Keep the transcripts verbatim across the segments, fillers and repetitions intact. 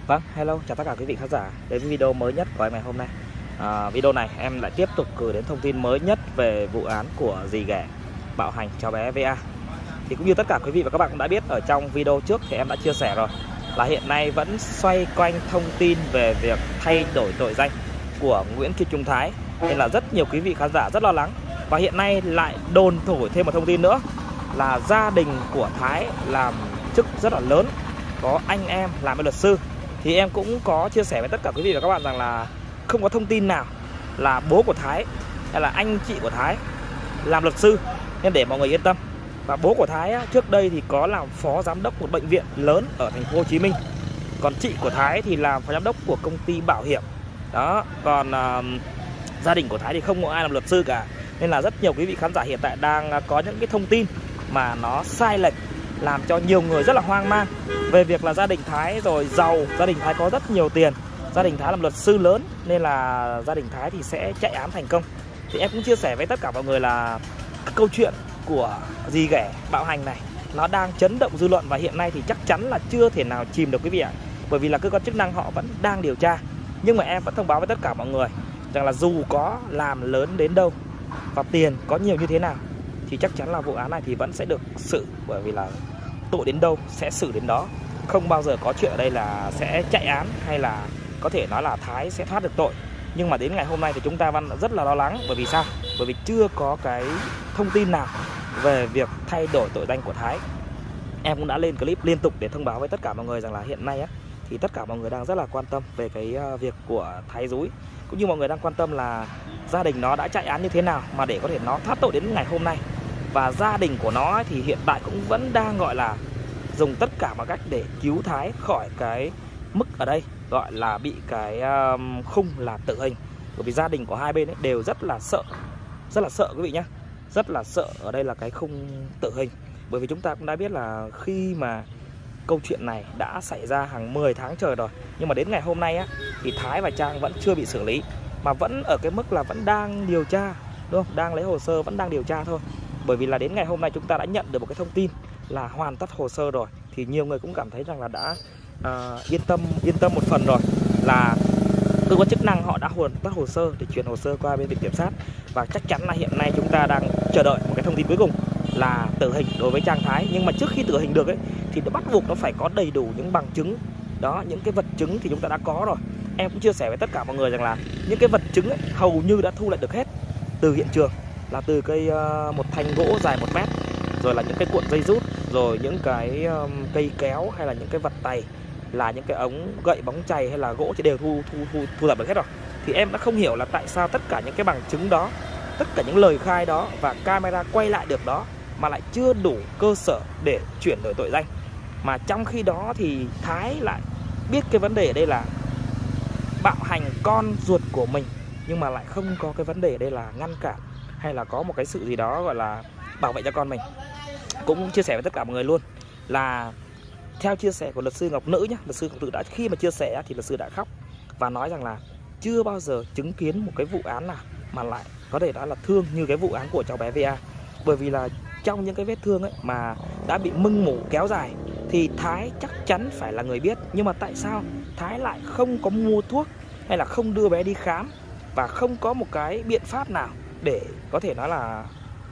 Vâng, hello, chào tất cả quý vị khán giả đến với video mới nhất của em ngày hôm nay. à, Video này em lại tiếp tục gửi đến thông tin mới nhất về vụ án của dì ghẻ bạo hành cháu bé vê a. Thì cũng như tất cả quý vị và các bạn cũng đã biết ở trong video trước thì em đã chia sẻ rồi, là hiện nay vẫn xoay quanh thông tin về việc thay đổi tội danh của Nguyễn Kim Trung Thái, nên là rất nhiều quý vị khán giả rất lo lắng. Và hiện nay lại đồn thổi thêm một thông tin nữa là gia đình của Thái làm chức rất là lớn, có anh em làm với luật sư. Thì em cũng có chia sẻ với tất cả quý vị và các bạn rằng là không có thông tin nào là bố của Thái hay là anh chị của Thái làm luật sư, nên để mọi người yên tâm. Và bố của Thái á, trước đây thì có làm phó giám đốc một bệnh viện lớn ở thành phố Hồ Chí Minh. Còn chị của Thái thì làm phó giám đốc của công ty bảo hiểm. Đó, còn uh, gia đình của Thái thì không có ai làm luật sư cả. Nên là rất nhiều quý vị khán giả hiện tại đang có những cái thông tin mà nó sai lệch, làm cho nhiều người rất là hoang mang về việc là gia đình Thái rồi giàu, gia đình Thái có rất nhiều tiền, gia đình Thái làm luật sư lớn, nên là gia đình Thái thì sẽ chạy án thành công. Thì em cũng chia sẻ với tất cả mọi người là câu chuyện của dì ghẻ bạo hành này nó đang chấn động dư luận, và hiện nay thì chắc chắn là chưa thể nào chìm được quý vị ạ. Bởi vì là cơ quan chức năng họ vẫn đang điều tra. Nhưng mà em vẫn thông báo với tất cả mọi người rằng là dù có làm lớn đến đâu và tiền có nhiều như thế nào thì chắc chắn là vụ án này thì vẫn sẽ được xử, bởi vì là tội đến đâu sẽ xử đến đó. Không bao giờ có chuyện ở đây là sẽ chạy án hay là có thể nói là Thái sẽ thoát được tội. Nhưng mà đến ngày hôm nay thì chúng ta vẫn rất là lo lắng. Bởi vì sao? Bởi vì chưa có cái thông tin nào về việc thay đổi tội danh của Thái. Em cũng đã lên clip liên tục để thông báo với tất cả mọi người rằng là hiện nay á, thì tất cả mọi người đang rất là quan tâm về cái việc của Thái Dúi. Cũng như mọi người đang quan tâm là gia đình nó đã chạy án như thế nào mà để có thể nó thoát tội đến ngày hôm nay. Và gia đình của nó thì hiện tại cũng vẫn đang gọi là dùng tất cả mọi cách để cứu Thái khỏi cái mức ở đây gọi là bị cái um, khung là tử hình. Bởi vì gia đình của hai bên ấy đều rất là sợ, rất là sợ quý vị nhé, rất là sợ ở đây là cái khung tử hình. Bởi vì chúng ta cũng đã biết là khi mà câu chuyện này đã xảy ra hàng mười tháng trời rồi, nhưng mà đến ngày hôm nay á, thì Thái và Trang vẫn chưa bị xử lý, mà vẫn ở cái mức là vẫn đang điều tra, đúng không? Đang lấy hồ sơ, vẫn đang điều tra thôi. Bởi vì là đến ngày hôm nay chúng ta đã nhận được một cái thông tin là hoàn tất hồ sơ rồi, thì nhiều người cũng cảm thấy rằng là đã uh, yên tâm yên tâm một phần rồi, là cơ quan chức năng họ đã hoàn tất hồ sơ để chuyển hồ sơ qua bên viện kiểm sát. Và chắc chắn là hiện nay chúng ta đang chờ đợi một cái thông tin cuối cùng là tử hình đối với Trang Thái. Nhưng mà trước khi tử hình được ấy thì nó bắt buộc nó phải có đầy đủ những bằng chứng. Đó, những cái vật chứng thì chúng ta đã có rồi. Em cũng chia sẻ với tất cả mọi người rằng là những cái vật chứng ấy, hầu như đã thu lại được hết từ hiện trường, là từ cây uh, một thanh gỗ dài một mét, rồi là những cái cuộn dây rút, rồi những cái um, cây kéo hay là những cái vật tày, là những cái ống gậy bóng chày hay là gỗ thì đều thu thu thu thu thập được hết rồi. Thì em đã không hiểu là tại sao tất cả những cái bằng chứng đó, tất cả những lời khai đó và camera quay lại được đó mà lại chưa đủ cơ sở để chuyển đổi tội danh. Mà trong khi đó thì Thái lại biết cái vấn đề ở đây là bạo hành con ruột của mình, nhưng mà lại không có cái vấn đề ở đây là ngăn cản hay là có một cái sự gì đó gọi là bảo vệ cho con mình. Cũng chia sẻ với tất cả mọi người luôn là theo chia sẻ của luật sư Ngọc Nữ nhé, luật sư Ngọc Nữ đã khi mà chia sẻ thì luật sư đã khóc và nói rằng là chưa bao giờ chứng kiến một cái vụ án nào mà lại có thể nói là thương như cái vụ án của cháu bé vê a. Bởi vì là trong những cái vết thương ấy mà đã bị mưng mủ kéo dài thì Thái chắc chắn phải là người biết. Nhưng mà tại sao Thái lại không có mua thuốc hay là không đưa bé đi khám và không có một cái biện pháp nào để có thể nói là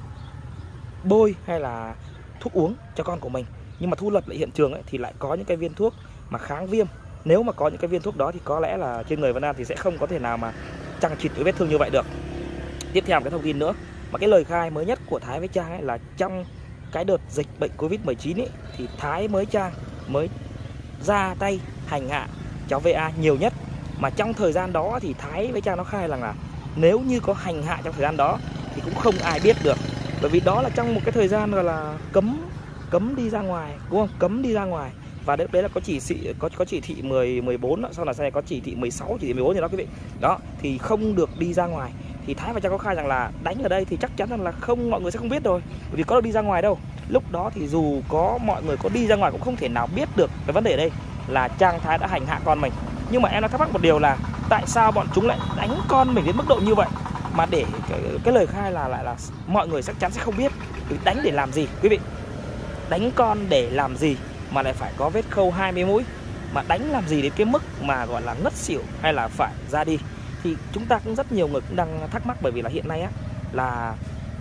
bôi hay là thuốc uống cho con của mình. Nhưng mà thu lập lại hiện trường ấy, thì lại có những cái viên thuốc mà kháng viêm. Nếu mà có những cái viên thuốc đó thì có lẽ là trên người Vân An thì sẽ không có thể nào mà chằng chịt cái vết thương như vậy được. Tiếp theo một cái thông tin nữa, mà cái lời khai mới nhất của Thái với Trang ấy là trong cái đợt dịch bệnh Covid mười chín ấy, thì Thái mới Trang mới ra tay hành hạ cháu vê a nhiều nhất. Mà trong thời gian đó thì Thái với Trang nó khai rằng là nếu như có hành hạ trong thời gian đó thì cũng không ai biết được. Bởi vì đó là trong một cái thời gian gọi là cấm cấm đi ra ngoài, đúng không? Cấm đi ra ngoài. Và đấy, đấy là có chỉ thị có có chỉ thị mười, mười bốn đó, sau là sau có chỉ thị mười sáu, chỉ thị mười bốn gì đó quý vị. Đó, thì không được đi ra ngoài. Thì Thái và Trang có khai rằng là đánh ở đây thì chắc chắn rằng là không, mọi người sẽ không biết rồi. Bởi vì có được đi ra ngoài đâu. Lúc đó thì dù có mọi người có đi ra ngoài cũng không thể nào biết được cái vấn đề ở đây là Trang Thái đã hành hạ con mình. Nhưng mà em đã thắc mắc một điều là tại sao bọn chúng lại đánh con mình đến mức độ như vậy, mà để cái, cái lời khai là lại là mọi người chắc chắn sẽ không biết. Đánh để làm gì quý vị? Đánh con để làm gì mà lại phải có vết khâu hai mươi mũi? mà đánh làm gì đến cái mức mà gọi là ngất xỉu hay là phải ra đi. Thì chúng ta cũng rất nhiều người cũng đang thắc mắc, bởi vì là hiện nay á là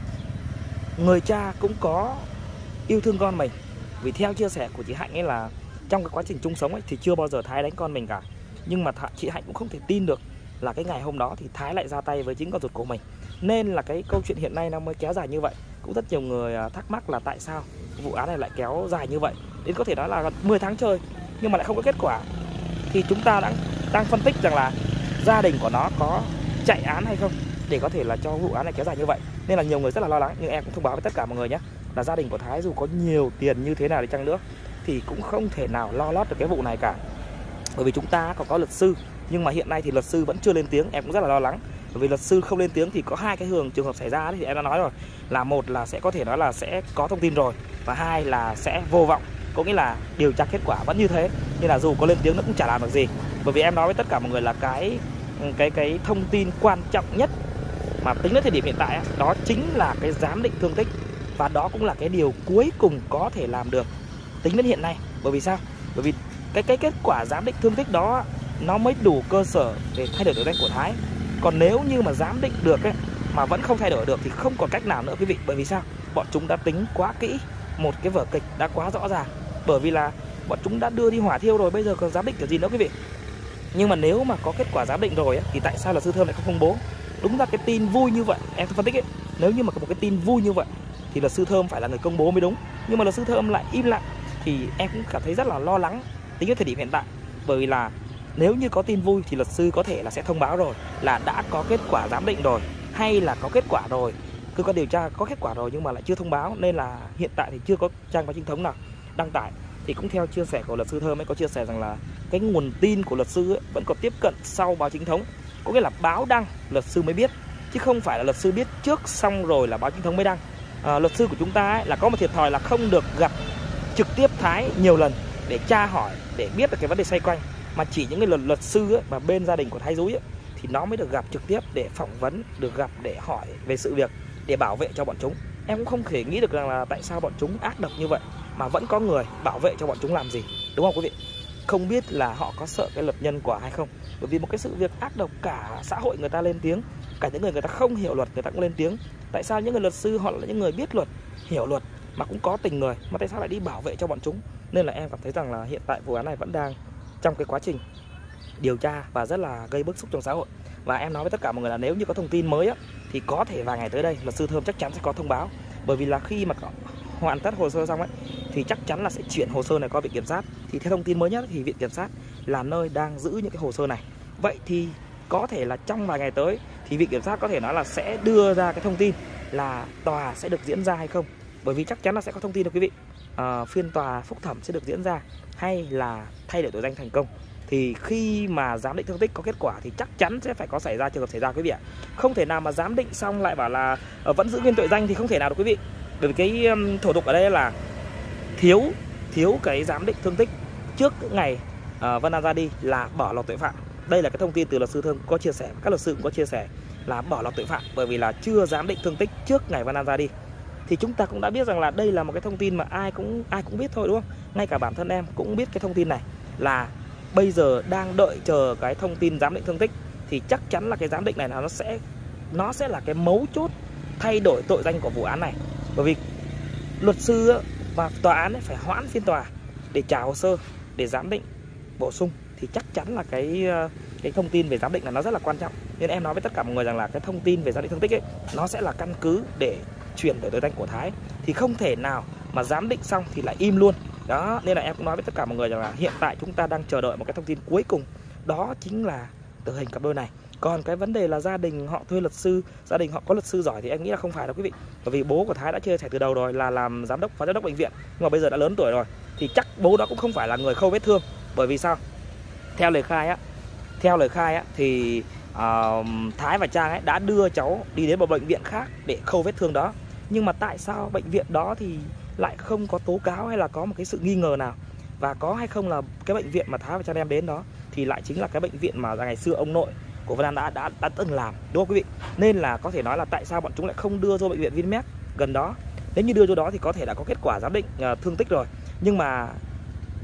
người cha cũng có yêu thương con mình. Vì theo chia sẻ của chị Hạnh ấy là trong cái quá trình chung sống ấy thì chưa bao giờ Thái đánh con mình cả. Nhưng mà chị Hạnh cũng không thể tin được là cái ngày hôm đó thì Thái lại ra tay với chính con ruột của mình. Nên là cái câu chuyện hiện nay nó mới kéo dài như vậy. Cũng rất nhiều người thắc mắc là tại sao vụ án này lại kéo dài như vậy, đến có thể nói là mười tháng trời nhưng mà lại không có kết quả. Thì chúng ta đang, đang phân tích rằng là gia đình của nó có chạy án hay không để có thể là cho vụ án này kéo dài như vậy. Nên là nhiều người rất là lo lắng. Nhưng em cũng thông báo với tất cả mọi người nhé, là gia đình của Thái dù có nhiều tiền như thế nào đi chăng nữa thì cũng không thể nào lo lót được cái vụ này cả. Bởi vì chúng ta còn có luật sư, nhưng mà hiện nay thì luật sư vẫn chưa lên tiếng. Em cũng rất là lo lắng, bởi vì luật sư không lên tiếng thì có hai cái hướng trường hợp xảy ra đấy, thì em đã nói rồi, là một là sẽ có thể nói là sẽ có thông tin rồi, và hai là sẽ vô vọng, có nghĩa là điều tra kết quả vẫn như thế, nên là dù có lên tiếng nó cũng chả làm được gì. Bởi vì em nói với tất cả mọi người là cái cái cái thông tin quan trọng nhất mà tính đến thời điểm hiện tại đó chính là cái giám định thương tích, và đó cũng là cái điều cuối cùng có thể làm được tính đến hiện nay. Bởi vì sao? Bởi vì cái cái kết quả giám định thương tích đó nó mới đủ cơ sở để thay đổi tội danh của Thái. Còn nếu như mà giám định được ấy, mà vẫn không thay đổi được thì không còn cách nào nữa quý vị. Bởi vì sao? Bọn chúng đã tính quá kỹ, một cái vở kịch đã quá rõ ràng. Bởi vì là bọn chúng đã đưa đi hỏa thiêu rồi, bây giờ còn giám định kiểu gì nữa quý vị. Nhưng mà nếu mà có kết quả giám định rồi ấy, thì tại sao là sư Thơm lại không công bố? Đúng là cái tin vui như vậy, em phân tích ấy, nếu như mà có một cái tin vui như vậy thì luật sư Thơm phải là người công bố mới đúng. Nhưng mà luật sư Thơm lại im lặng, thì em cũng cảm thấy rất là lo lắng tính đến thời điểm hiện tại. Bởi vì là nếu như có tin vui thì luật sư có thể là sẽ thông báo rồi là đã có kết quả giám định rồi, hay là có kết quả rồi, cơ quan điều tra có kết quả rồi nhưng mà lại chưa thông báo. Nên là hiện tại thì chưa có trang báo chính thống nào đăng tải. Thì cũng theo chia sẻ của luật sư Thơm ấy, có chia sẻ rằng là cái nguồn tin của luật sư ấy vẫn còn tiếp cận sau báo chính thống, có nghĩa là báo đăng luật sư mới biết, chứ không phải là luật sư biết trước xong rồi là báo chính thống mới đăng. À, luật sư của chúng ta ấy là có một thiệt thòi là không được gặp trực tiếp Thái nhiều lần để tra hỏi, để biết được cái vấn đề xoay quanh, mà chỉ những cái luật luật sư ấy, mà bên gia đình của Thái Dúi ấy, thì nó mới được gặp trực tiếp để phỏng vấn, được gặp để hỏi về sự việc, để bảo vệ cho bọn chúng. Em cũng không thể nghĩ được rằng là tại sao bọn chúng ác độc như vậy mà vẫn có người bảo vệ cho bọn chúng làm gì, đúng không quý vị? Không biết là họ có sợ cái luật nhân quả hay không. Bởi vì một cái sự việc ác độc cả xã hội người ta lên tiếng, cả những người người ta không hiểu luật người ta cũng lên tiếng. Tại sao những người luật sư họ là những người biết luật, hiểu luật mà cũng có tình người, mà tại sao lại đi bảo vệ cho bọn chúng? Nên là em cảm thấy rằng là hiện tại vụ án này vẫn đang trong cái quá trình điều tra và rất là gây bức xúc trong xã hội. Và em nói với tất cả mọi người là nếu như có thông tin mới á, thì có thể vài ngày tới đây luật sư Thơm chắc chắn sẽ có thông báo. Bởi vì là khi mà hoàn tất hồ sơ xong ấy thì chắc chắn là sẽ chuyển hồ sơ này qua viện kiểm sát. Thì theo thông tin mới nhất thì viện kiểm sát là nơi đang giữ những cái hồ sơ này. Vậy thì có thể là trong vài ngày tới thì viện kiểm sát có thể nói là sẽ đưa ra cái thông tin là tòa sẽ được diễn ra hay không. Bởi vì chắc chắn là sẽ có thông tin được quý vị. À, phiên tòa phúc thẩm sẽ được diễn ra hay là thay đổi tội danh thành công. Thì khi mà giám định thương tích có kết quả thì chắc chắn sẽ phải có xảy ra trường hợp xảy ra quý vị ạ. Không thể nào mà giám định xong lại bảo là uh, vẫn giữ nguyên tội danh thì không thể nào được quý vị. Bởi vì cái um, thủ tục ở đây là thiếu thiếu cái giám định thương tích trước ngày uh, Vân An ra đi là bỏ lọt tội phạm. Đây là cái thông tin từ luật sư Thơm có chia sẻ, các luật sư cũng có chia sẻ là bỏ lọt tội phạm bởi vì là chưa giám định thương tích trước ngày Vân An ra đi. Thì chúng ta cũng đã biết rằng là đây là một cái thông tin mà ai cũng ai cũng biết thôi, đúng không? Ngay cả bản thân em cũng biết cái thông tin này, là bây giờ đang đợi chờ cái thông tin giám định thương tích. Thì chắc chắn là cái giám định này là nó sẽ nó sẽ là cái mấu chốt thay đổi tội danh của vụ án này. Bởi vì luật sư và tòa án phải hoãn phiên tòa để trả hồ sơ để giám định bổ sung, thì chắc chắn là cái cái thông tin về giám định là nó rất là quan trọng. Nên em nói với tất cả mọi người rằng là cái thông tin về giám định thương tích ấy, nó sẽ là căn cứ để chuyển đổi tội danh của Thái. Thì không thể nào mà giám định xong thì lại im luôn. Đó, nên là em cũng nói với tất cả mọi người rằng là hiện tại chúng ta đang chờ đợi một cái thông tin cuối cùng, đó chính là tử hình cặp đôi này. Còn cái vấn đề là gia đình họ thuê luật sư, gia đình họ có luật sư giỏi thì em nghĩ là không phải đâu quý vị. Bởi vì bố của Thái đã chia sẻ từ đầu rồi là làm giám đốc, phó giám đốc bệnh viện, nhưng mà bây giờ đã lớn tuổi rồi thì chắc bố đó cũng không phải là người khâu vết thương. Bởi vì sao? Theo lời khai á, theo lời khai á thì uh, Thái và Trang ấy đã đưa cháu đi đến một bệnh viện khác để khâu vết thương đó. Nhưng mà tại sao bệnh viện đó thì lại không có tố cáo hay là có một cái sự nghi ngờ nào? Và có hay không là cái bệnh viện mà Thái và Trang đem đến đó thì lại chính là cái bệnh viện mà ngày xưa ông nội của Vân An đã, đã, đã từng làm, đúng không quý vị? Nên là có thể nói là tại sao bọn chúng lại không đưa vô bệnh viện Vinmec gần đó. Nếu như đưa vô đó thì có thể đã có kết quả giám định uh, thương tích rồi. Nhưng mà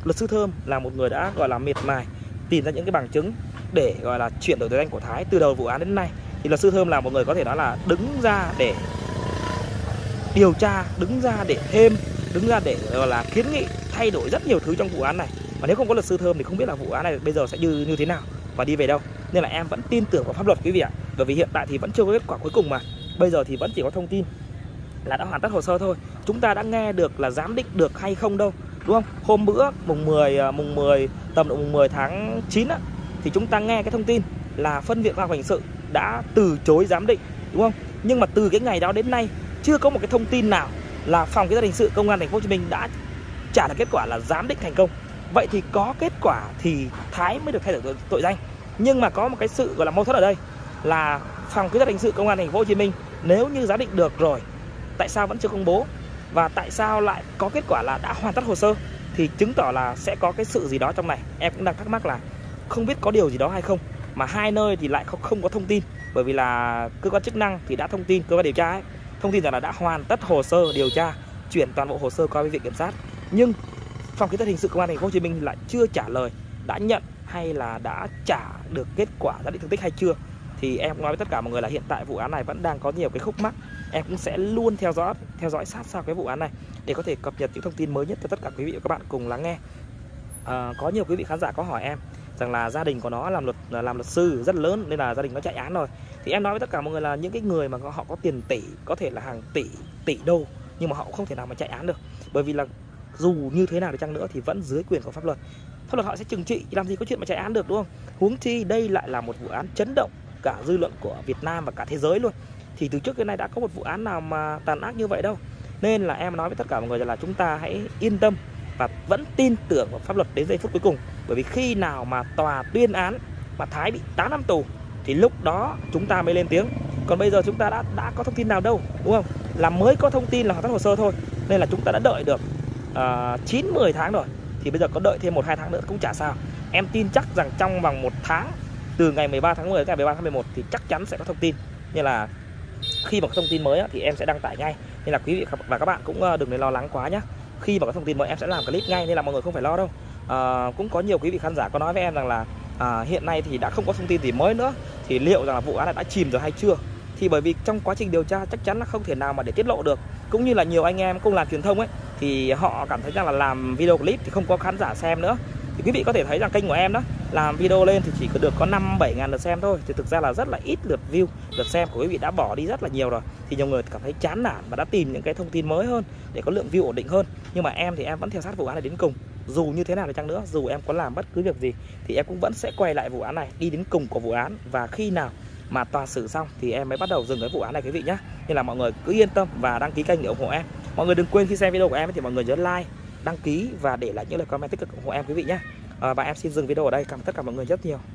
luật sư Thơm là một người đã gọi là miệt mài tìm ra những cái bằng chứng để gọi là chuyển đổi tội danh của Thái từ đầu vụ án đến nay. Thì luật sư Thơm là một người có thể nói là đứng ra để điều tra, đứng ra để thêm, đứng ra để gọi là kiến nghị thay đổi rất nhiều thứ trong vụ án này. Và nếu không có luật sư Thơm thì không biết là vụ án này bây giờ sẽ như như thế nào và đi về đâu. Nên là em vẫn tin tưởng vào pháp luật quý vị ạ. Bởi vì hiện tại thì vẫn chưa có kết quả cuối cùng mà. Bây giờ thì vẫn chỉ có thông tin là đã hoàn tất hồ sơ thôi. Chúng ta đã nghe được là giám định được hay không đâu, đúng không? Hôm bữa mùng mười mùng mười tầm độ mùng mười tháng chín á, thì chúng ta nghe cái thông tin là phân viện khoa học hình sự đã từ chối giám định, đúng không? Nhưng mà từ cái ngày đó đến nay chưa có một cái thông tin nào là phòng kỹ thuật hình sự công an thành phố Hồ Chí Minh đã trả được kết quả là giám định thành công. Vậy thì có kết quả thì Thái mới được thay đổi tội, tội danh. Nhưng mà có một cái sự gọi là mâu thuẫn ở đây là phòng kỹ thuật hình sự công an thành phố Hồ Chí Minh nếu như giám định được rồi, tại sao vẫn chưa công bố? Và tại sao lại có kết quả là đã hoàn tất hồ sơ? Thì chứng tỏ là sẽ có cái sự gì đó trong này. Em cũng đang thắc mắc là không biết có điều gì đó hay không, mà hai nơi thì lại không, không có thông tin. Bởi vì là cơ quan chức năng thì đã thông tin, cơ quan điều tra ấy, thông tin rằng là đã hoàn tất hồ sơ điều tra, chuyển toàn bộ hồ sơ qua với viện kiểm sát. Nhưng phòng kỹ thuật hình sự công an thành phố Hồ Chí Minh lại chưa trả lời đã nhận hay là đã trả được kết quả giám định thương tích hay chưa. Thì em nói với tất cả mọi người là hiện tại vụ án này vẫn đang có nhiều cái khúc mắc. Em cũng sẽ luôn theo dõi theo dõi sát sao cái vụ án này để có thể cập nhật những thông tin mới nhất cho tất cả quý vị và các bạn cùng lắng nghe. À, có nhiều quý vị khán giả có hỏi em rằng là gia đình của nó làm luật làm luật sư rất lớn nên là gia đình nó chạy án rồi. Thì em nói với tất cả mọi người là những cái người mà họ có tiền tỷ, có thể là hàng tỷ tỷ đô, nhưng mà họ cũng không thể nào mà chạy án được. Bởi vì là dù như thế nào đi chăng nữa thì vẫn dưới quyền của pháp luật. Pháp luật họ sẽ trừng trị, làm gì có chuyện mà chạy án được, đúng không? Huống chi đây lại là một vụ án chấn động cả dư luận của Việt Nam và cả thế giới luôn. Thì từ trước đến nay đã có một vụ án nào mà tàn ác như vậy đâu. Nên là em nói với tất cả mọi người là chúng ta hãy yên tâm và vẫn tin tưởng vào pháp luật đến giây phút cuối cùng. Bởi vì khi nào mà tòa tuyên án mà Thái bị tám năm tù thì lúc đó chúng ta mới lên tiếng. Còn bây giờ chúng ta đã đã có thông tin nào đâu, đúng không? Là mới có thông tin là hoàn tất hồ sơ thôi. Nên là chúng ta đã đợi được uh, chín mười tháng rồi. Thì bây giờ có đợi thêm một hai tháng nữa cũng chả sao. Em tin chắc rằng trong vòng một tháng, từ ngày mười ba tháng mười đến ngày mười ba tháng mười một thì chắc chắn sẽ có thông tin. Nên là khi mà có thông tin mới thì em sẽ đăng tải ngay. Nên là quý vị và các bạn cũng đừng nên lo lắng quá nhé. Khi mà có thông tin mới em sẽ làm clip ngay, nên là mọi người không phải lo đâu. À, cũng có nhiều quý vị khán giả có nói với em rằng là à, hiện nay thì đã không có thông tin gì mới nữa, thì liệu rằng là vụ án này đã chìm rồi hay chưa? Thì bởi vì trong quá trình điều tra chắc chắn là không thể nào mà để tiết lộ được. Cũng như là nhiều anh em cũng làm truyền thông ấy, thì họ cảm thấy rằng là làm video clip thì không có khán giả xem nữa. Thì quý vị có thể thấy rằng kênh của em đó, làm video lên thì chỉ có được có năm bảy ngàn lượt xem thôi. Thì thực ra là rất là ít lượt view, lượt xem của quý vị đã bỏ đi rất là nhiều rồi. Thì nhiều người cảm thấy chán nản và đã tìm những cái thông tin mới hơn để có lượng view ổn định hơn. Nhưng mà em thì em vẫn theo sát vụ án này đến cùng. Dù như thế nào đi chăng nữa, dù em có làm bất cứ việc gì thì em cũng vẫn sẽ quay lại vụ án này, đi đến cùng của vụ án. Và khi nào mà tòa xử xong thì em mới bắt đầu dừng cái vụ án này quý vị nhé. Nên là mọi người cứ yên tâm và đăng ký kênh để ủng hộ em. Mọi người đừng quên khi xem video của em thì mọi người nhớ like, đăng ký và để lại những lời comment tích cực ủng hộ em quý vị nhé. À, và em xin dừng video ở đây. Cảm ơn tất cả mọi người rất nhiều.